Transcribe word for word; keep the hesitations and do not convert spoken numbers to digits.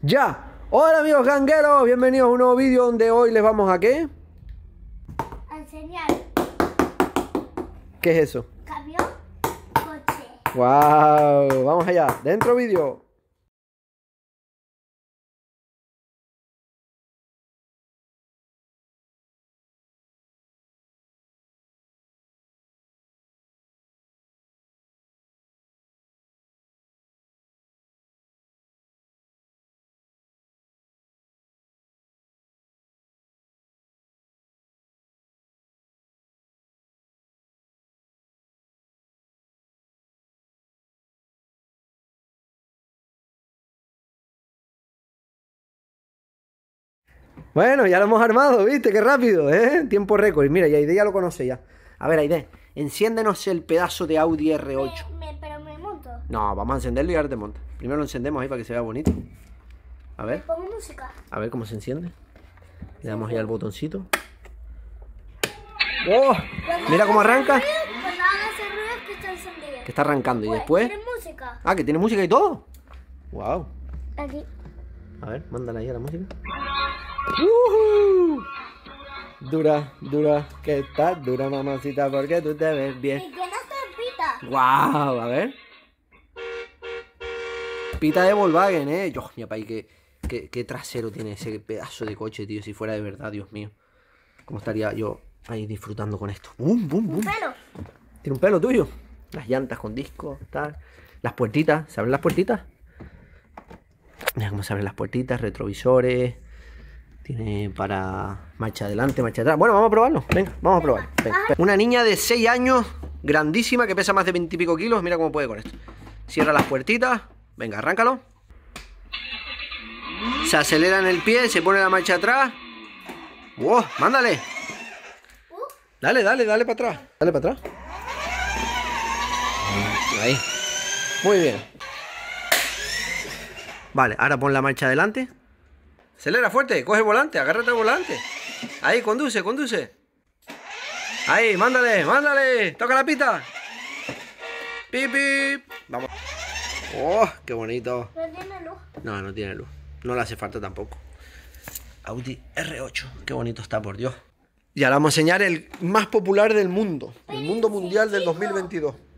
¡Ya! Hola amigos gangueros, bienvenidos a un nuevo vídeo donde hoy les vamos a ¿qué? A enseñar. ¿Qué es eso? Camión, coche. ¡Wow! Vamos allá, dentro vídeo. Bueno, ya lo hemos armado, ¿viste? Qué rápido, ¿eh? Tiempo récord. Mira, ya Aide ya lo conoce ya. A ver, Aide, enciéndenos el pedazo de Audi R ocho. Me, me, pero me monto. No, vamos a encenderlo y ahora te monta. Primero lo encendemos ahí para que se vea bonito. A ver, Pongo música. a ver cómo se enciende. Le damos ya el botoncito. ¡Oh! Mira cómo arranca. Cuando haga ese ruido que está encendido. Que está arrancando. Y Pues, después... ¿tiene música? Ah, que tiene música y todo. Wow. Aquí. A ver, mándala ahí a la música. Uh-huh. Dura, dura, que estás dura, mamacita, porque tú te ves Y bien. tiene hasta pita. Wow, a ver. Pita de Volkswagen, eh. Yo, mi papá, qué, qué, qué trasero tiene ese pedazo de coche, tío. Si fuera de verdad, Dios mío. ¿Cómo estaría yo ahí disfrutando con esto? ¡Bum, bum, bum! Un pelo. Tiene un pelo tuyo. Las llantas con disco, tal. Las puertitas, ¿se abren las puertitas? Mira cómo se abren las puertitas, retrovisores. Tiene para marcha adelante, marcha atrás. Bueno, vamos a probarlo. Venga, vamos a probarlo. Venga, venga. Una niña de seis años, grandísima, que pesa más de veinte y pico kilos. Mira cómo puede con esto. Cierra las puertitas. Venga, arráncalo. Se acelera en el pie, se pone la marcha atrás. ¡Wow! ¡Mándale! Dale, dale, dale para atrás. Dale para atrás. Ahí. Muy bien. Vale, ahora pon la marcha adelante. Acelera fuerte, coge el volante, agárrate el volante. Ahí, conduce, conduce. Ahí, mándale, mándale. Toca la pita. Pip, pip. Vamos. Oh, qué bonito. No tiene luz. No, no tiene luz. No le hace falta tampoco. Audi R ocho. Qué bonito está, por Dios. Y ahora vamos a enseñar el más popular del mundo. El mundo mundial del dos mil veintidós.